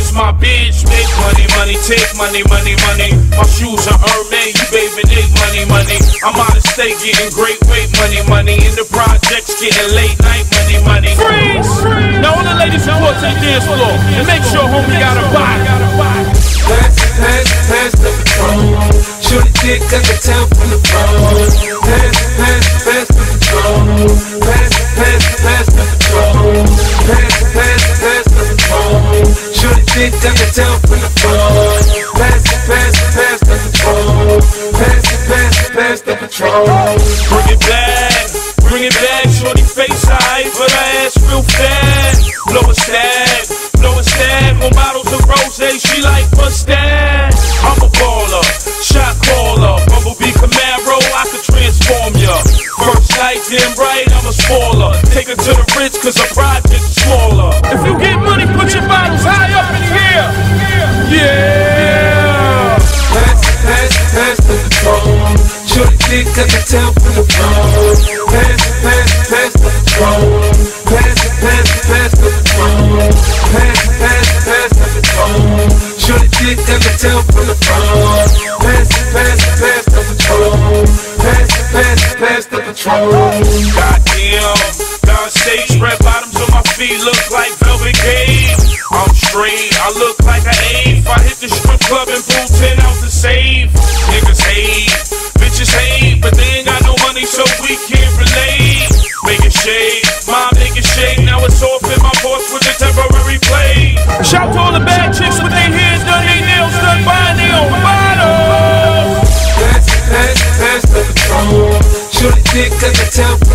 is my bitch. Make money, money, take money, money, money. My shoes are Hermes, you baby, make money, money. I'm out of state getting great weight, money, money. In the projects getting late night, money, money. Freeze! Now all the ladies report to the dance floor and make sure homie got a body. Pass the Patron. Shoot a dick, I can tell from the phone. Pass the Patron. Pass the Patron. Pass the Patron. Shoot a dick, I can tell from the phone. Pass the Patron. Pass the Patron. Bring it back, shorty face high, but her ass real fat. Blow a stab, more bottles of rosé, she like mustache. I'm a baller, shot caller, Bumblebee Camaro, I could transform ya. First night, damn right, I'm a spoiler. Take her to the Ritz, cause her project's smaller. If you get money, put your bottles high up in the air. Yeah! Pass the Patron. Shoot a dick, I can tell from the phone. Pass the Patron. Pass the Patron. Pass the Patron. Shoot a dick, I can tell from the phone. Pass the Patron. Pass the Patron. Goddamn, God sage, red bottoms on my feet look like velvet cage. I'm straight, I look like an ape. I hit the strip club and pull 10 out to save. Niggas hate, bitches hate, but they ain't got no money, so we can't relate. Make it shake, mom make it shake. Now it's off in my voice with a temporary play. Shout to all the bad chicks with their hair done, their nails done, buying their own bottles. Pass the Patron. Shoot a dick, I can tell